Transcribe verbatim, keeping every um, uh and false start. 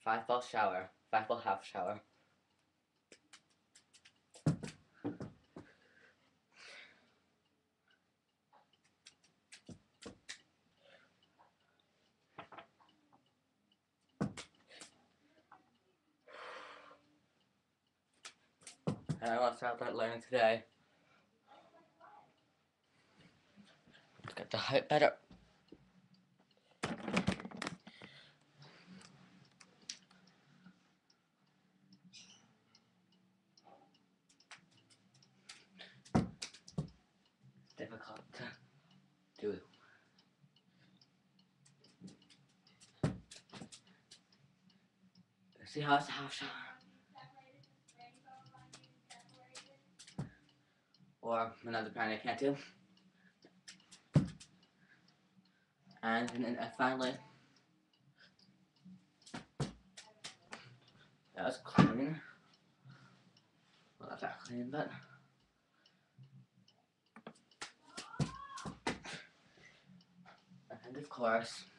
Five ball shower. Five ball half shower. And I want to start learning today. Let's get the height better. Difficult to do. See how it's a half shower? Or another brand I can't do. And, and, and finally, that was clean. Well, not that clean, but and of course,